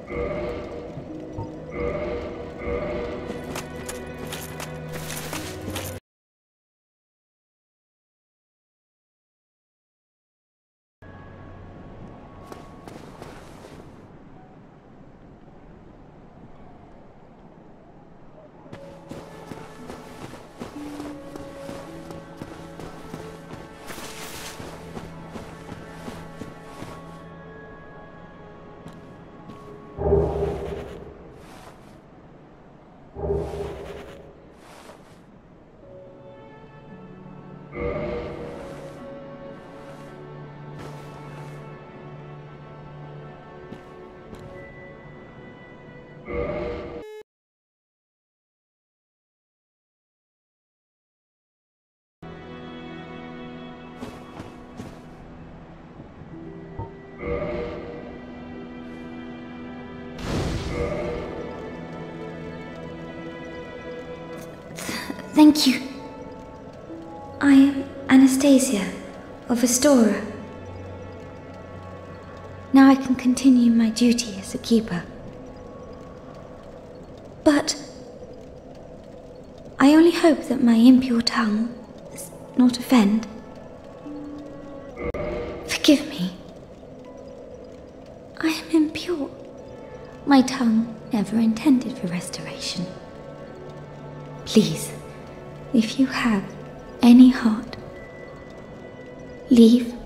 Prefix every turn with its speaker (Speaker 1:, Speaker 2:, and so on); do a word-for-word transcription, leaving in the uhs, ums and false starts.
Speaker 1: Thank you. I am Anastacia of Astora. Now I can continue my duty as a keeper. But I only hope that my impure tongue does not offend. Forgive me. I am impure. My tongue never intended for restoration. Please, if you have any heart, leave